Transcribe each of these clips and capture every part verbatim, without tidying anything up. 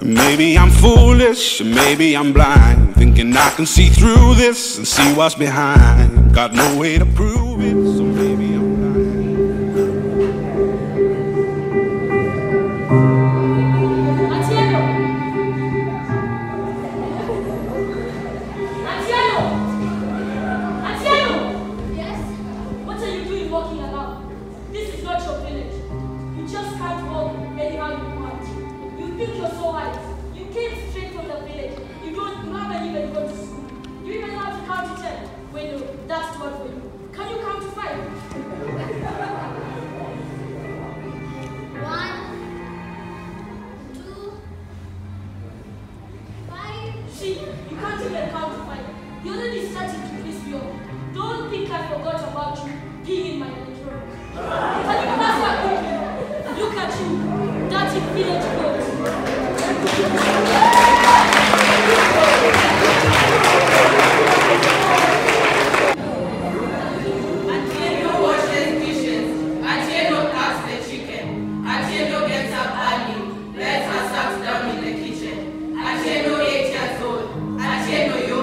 Maybe I'm foolish, maybe I'm blind, thinking I can see through this and see what's behind. Got no way to prove it, so maybe I'm Atieno! Atieno! Atieno! Yes? What are you doing walking around? This is not your village. You just can't walk anyhow you want. You think you're so wise. You came straight from the village. You don't you haven't even gone to school. You even know how to count to ten. Wait, no, that's too hard for you. Can you count to five? One, two, five. See, you can't even count to five. You're already starting to piss me off. Don't think I forgot about you being in my control. Can you pass that quickly? Look at you, dirty village goat. Atieno washes dishes. Atieno cuts the chicken. Atieno gets up early, lets her sat down in the kitchen. Atieno eight years old. Atieno yo.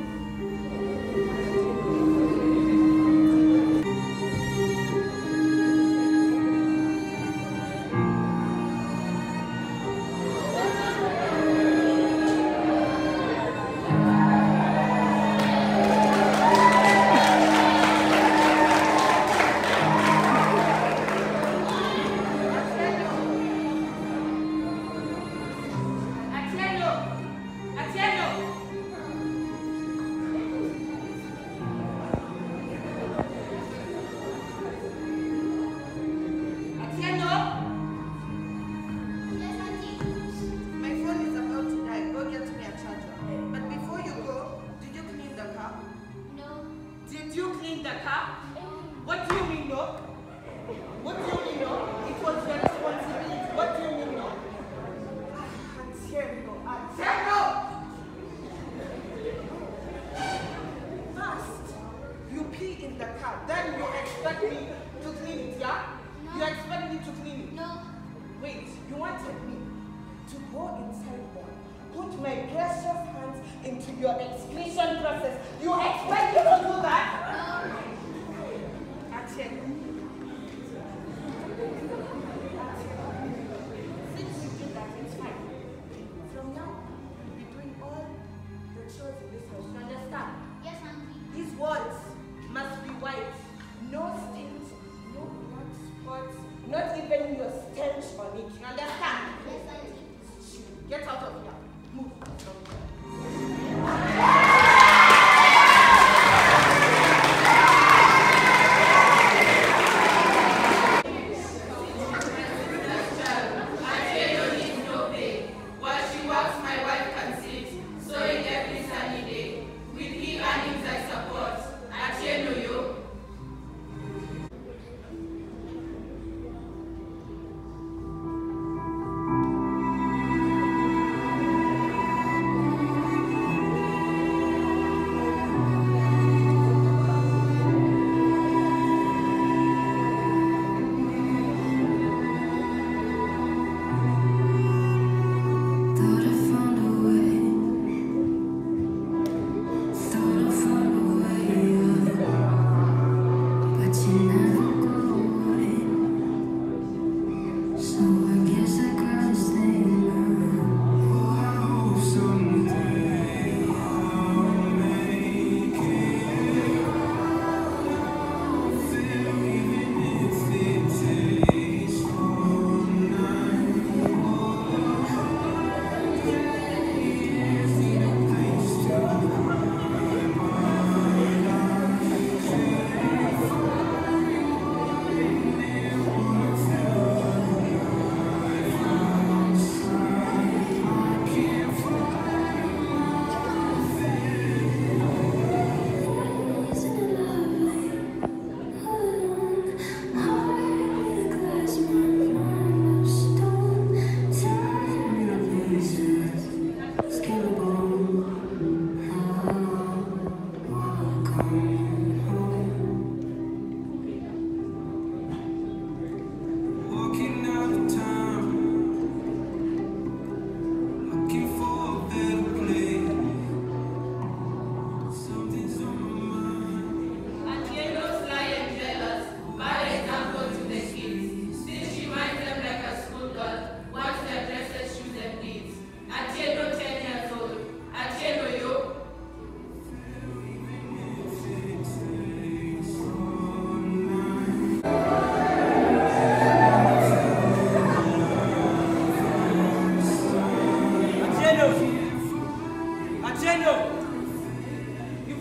Atieno! Atieno! Atieno! Yes, Auntie. My phone is about to die. Go get me a charger. But before you go, did you clean the car? No. Did you clean the car? What do you mean, no? What do you mean, no? It was your responsibility. What do you mean, no? Atieno! Atieno! First, you pee in the car. Then you expect me to clean it, yeah? No. You expect me to clean it. No. Wait, you wanted me to go inside there, put my precious hands into your excretion process. You expect me to do that? No. Atieno. Since you did that, it's fine. From now, you'll be doing all the chores in this house. You understand? Yes, Auntie. These walls must be white. No stains, no black spots, not even your stench on it. You understand? Yes, Auntie. Get out of here. Move.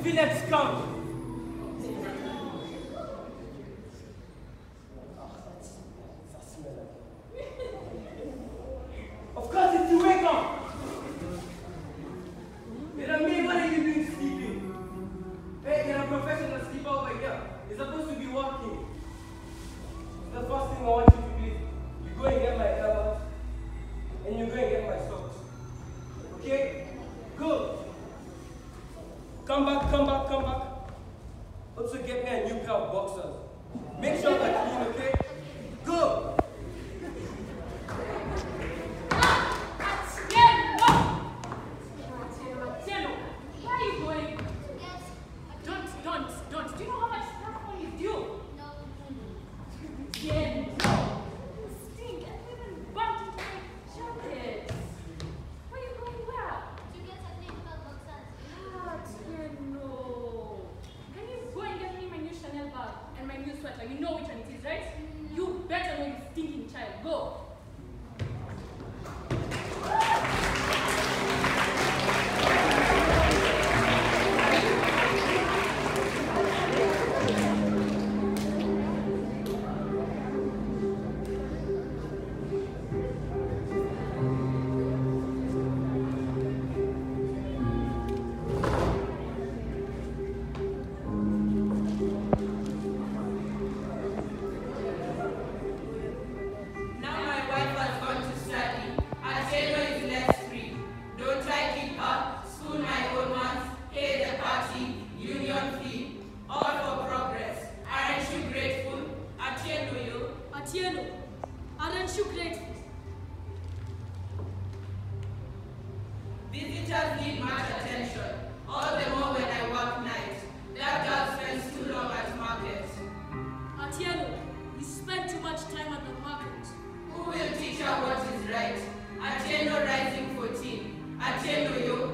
village come. Of course, it's the wake up. But me, what are you doing sleeping? Hey, you're a professional sleeper over here. You're supposed to be working. The first thing I want you to do is you go and get my earbuds and you go and get my socks. Okay? Go. Come back, come back, come back. Also get me a new pair of boxers. Make sure they're clean, okay? Go. You know which one it is, right? You better know you stinking child. Go. Atieno, aren't you grateful? Visitors need much attention, all the more when I work nights. That girl spends too long at market. Atieno, you spend too much time at the market. Who will teach her what is right? Atieno rising fourteen. Atieno yo.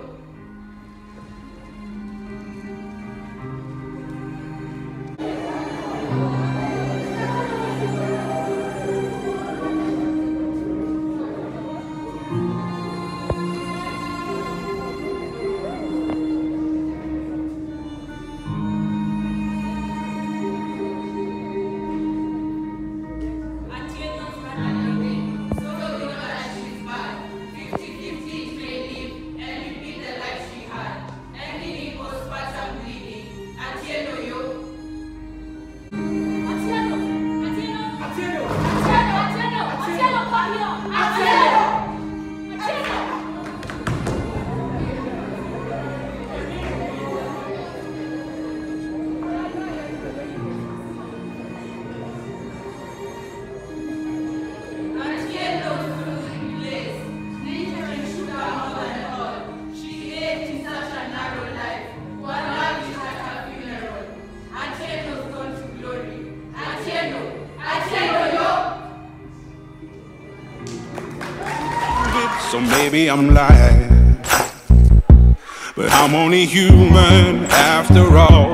So maybe I'm lying, but I'm only human after all.